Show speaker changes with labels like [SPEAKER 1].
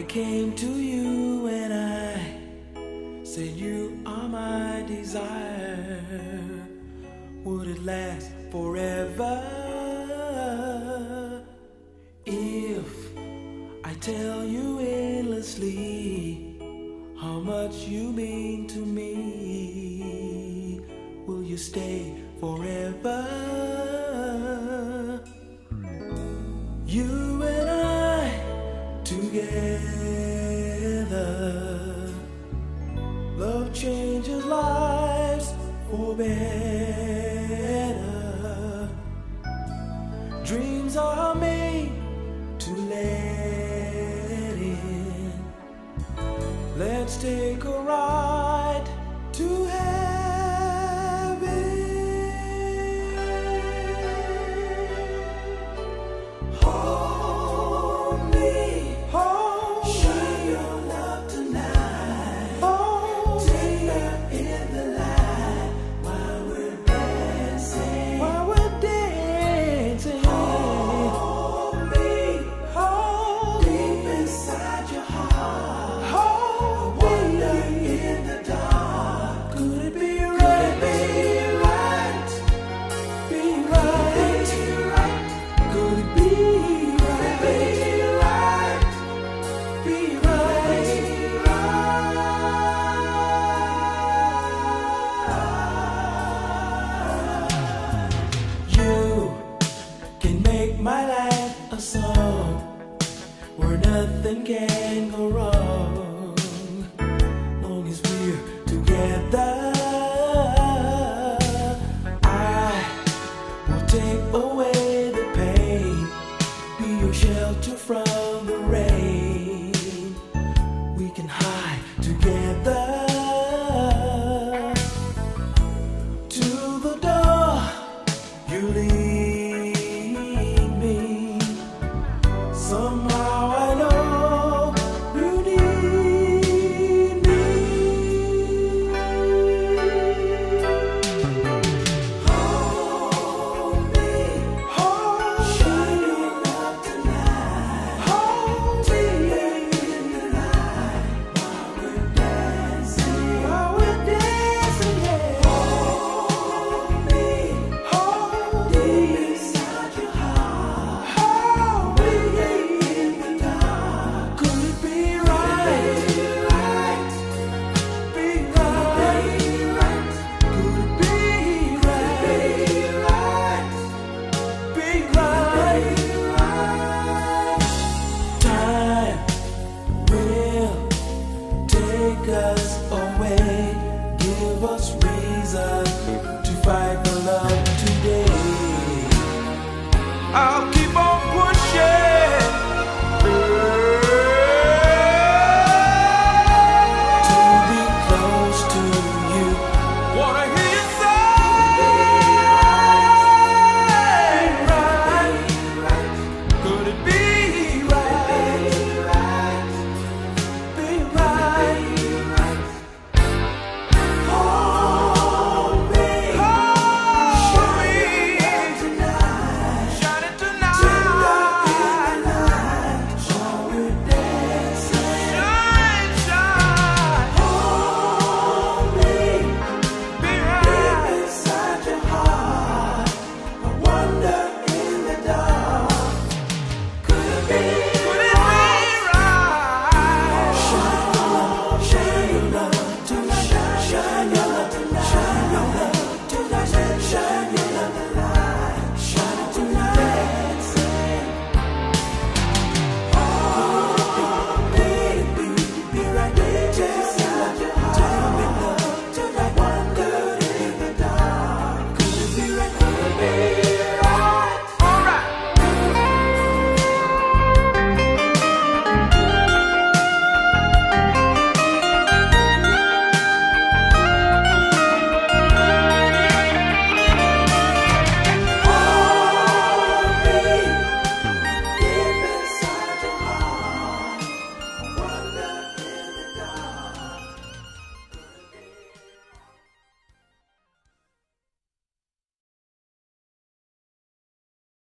[SPEAKER 1] came to you and I said you are my desire. Would it last forever if I tell you endlessly how much you mean to me? Will you stay forever? You and I together, love changes lives for better. Dreams are made to let in. Let's take a ride to heaven. Hold me, share your love tonight. Take me in the light while we're dancing. Hold me, deep inside your heart. I wonder in the dark, could it be right? Be right. Could it be right? Be right. You can make my life a song where nothing can go wrong, long as we're together. I will take away the pain, be your shelter from the rain. We can hide together. To the door you lead me. Somehow I know you need me. Hold me, share your love tonight. Take me in the light while we're dancing. Yeah. Hold me, deep inside your heart. Could it be right? Be right. Could it be right? Be right. Time will take us away, give us reason to fight for love today. I'll